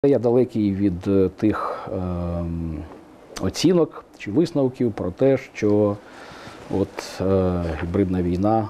Я далекий від тих оцінок чи висновків про те, що гібридна війна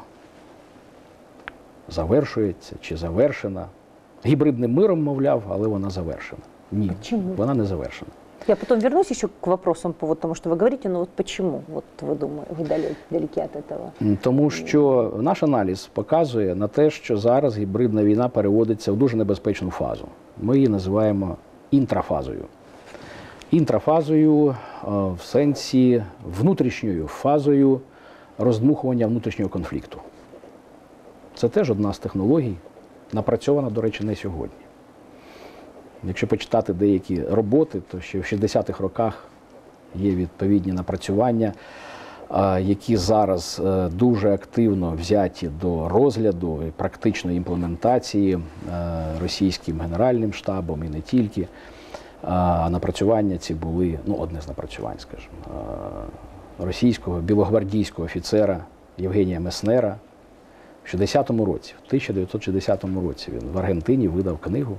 завершується чи завершена. Гибридным миром, мовляв, але вона завершена. Ні, почему? Вона не завершена. Я потом вернусь еще к вопросам по тому, что вы говорите, но вот почему вы думаете, вы далеки от этого? Тому що наш аналіз показує на те, що зараз гібридна війна переводиться в дуже небезпечну фазу. Ми її називаємо інтрафазою. Інтрафазою в сенсі внутрішньою фазою роздмухування внутрішнього конфлікту. Це теж одна з технологій, напрацьована, до речі, не сьогодні. Якщо почитати деякі роботи, то ще в 60-х роках є відповідні напрацювання, які зараз дуже активно взяті до розгляду і практичної імплементації російським Генеральним штабом і не тільки. Напрацювання ці були, одне з напрацювань, скажімо, російського білогвардійського офіцера Євгенія Меснера в 1960 році він в Аргентині видав книгу,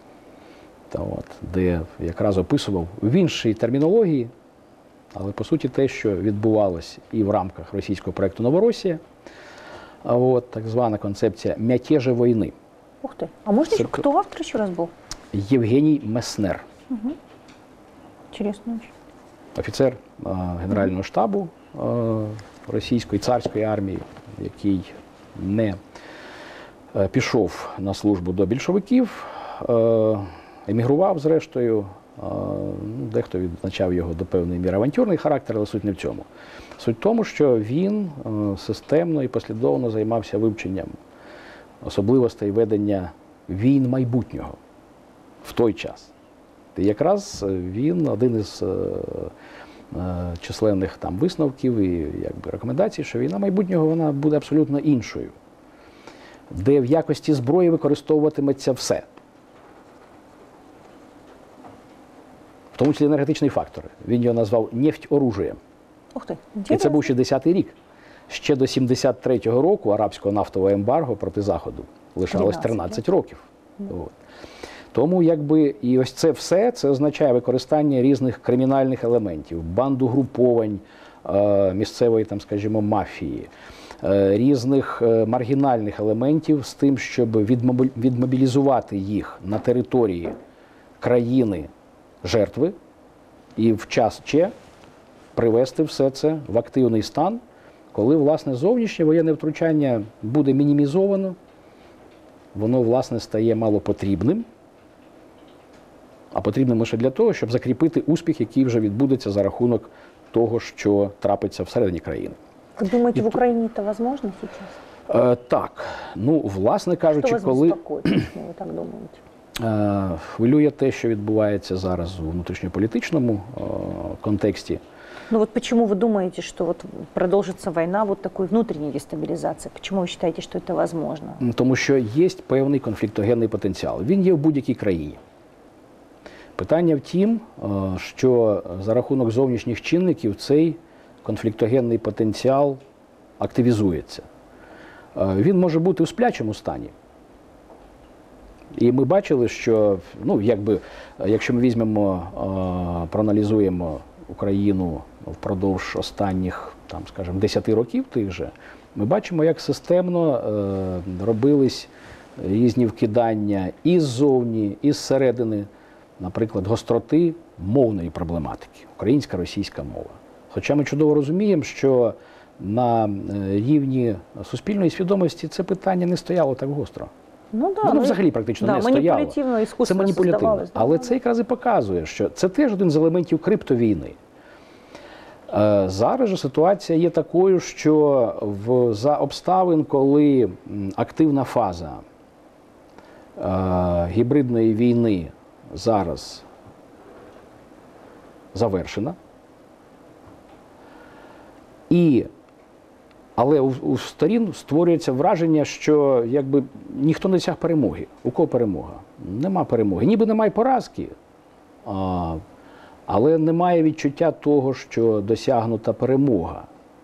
де якраз описував в іншій термінології, але по суті те, що відбувалося і в рамках російського проєкту «Новоросія», так звана концепція «мятежа війни». Ух ты! А можно еще, кто автор еще раз был? Євгеній Меснер. Угу. Интересно очень. Офіцер Генерального штабу російської царської армії, який не пішов на службу до більшовиків, емігрував зрештою. Дехто відзначав його до певної міри авантюрний характер, але суть не в цьому. Суть в тому, що він системно і послідовно займався вивченням особливостей ведення війн майбутнього в той час. І якраз він один із численних висновків і рекомендацій, що війна майбутнього вона буде абсолютно іншою, де в якості зброї використовуватиметься все. В тому числі енергетичний фактор. Він його назвав «нефть-оружієм». Ух ты, І це був 60-й рік. Ще до 73-го року арабського нафтового ембарго проти Заходу лишалось 13 років. Тому і ось це все, це означає використання різних кримінальних елементів, бандугруповань місцевої, скажімо, мафії, різних маргінальних елементів з тим, щоб відмобілізувати їх на території країни жертви і в час привести все це в активний стан, коли, власне, зовнішнє воєнне втручання буде мінімізовано, воно, власне, стає малопотрібним, а потрібним лише для того, щоб закріпити успіх, який вже відбудеться за рахунок того, що трапиться всередині країни. Ви думаєте, в Україні це можливо зараз? Так. Власне кажучи, що вас безпокоїть, якщо ви так думаєте? Хвилює те, що відбувається зараз у внутрішньополітичному контексті. Почему вы думаете, что продолжится война такой внутренней дестабилизации? Почему вы считаете, что это возможно? Тому що є певний конфліктогенний потенціал. Він є в будь-якій країні. Питання в тім, що за рахунок зовнішніх чинників цей конфліктогенний потенціал активізується. Він може бути у сплячому стані. І ми бачили, що, якщо ми проаналізуємо Україну впродовж останніх, скажімо, 10 років тих же, ми бачимо, як системно робились різні вкидання і ззовні, і зсередини, наприклад, гостроти мовної проблематики, українська, російська мова. Хоча ми чудово розуміємо, що на рівні суспільної свідомості це питання не стояло так гостро. Воно взагалі практично не стояло. Це маніпулятивно. Але це якраз і показує, що це теж один з елементів криптовійни. Зараз же ситуація є такою, що за обставин, коли активна фаза гібридної війни зараз завершена, але у сторін створюється враження, що ніхто не досяг перемоги. У кого перемога? Нема перемоги. Ніби немає поразки, але немає відчуття того, що досягнута перемога.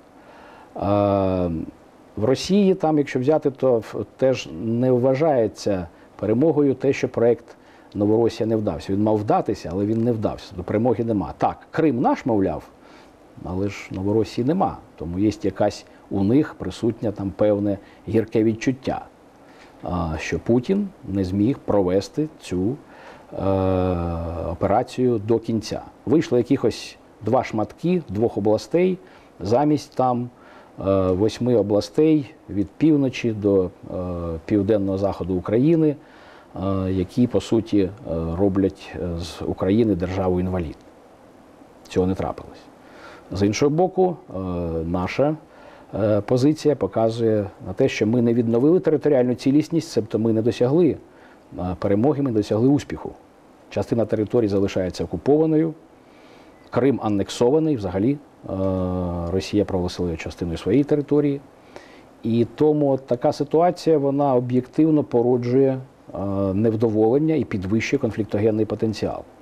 В Росії, якщо взяти, то теж не вважається перемогою те, що проєкт Новоросія не вдався. Він мав вдатися, але він не вдався. До перемоги нема. Так, Крим наш, мовляв, але ж Новоросії нема. Тому є якась у них присутня там певне гірке відчуття, що Путін не зміг провести цю операцію до кінця. Вийшло якихось 2 шматки 2 областей, замість там 8 областей від півночі до південного заходу України, які, по суті, роблять з України державу-інвалід. Цього не трапилось. З іншого боку, наша позиція показує на те, що ми не відновили територіальну цілісність, тобто ми не досягли перемоги, ми не досягли успіху. Частина території залишається окупованою, Крим анексований, взагалі Росія проголосила його частиною своєї території. І тому така ситуація, вона об'єктивно породжує невдоволення і підвищує конфліктогенний потенціал.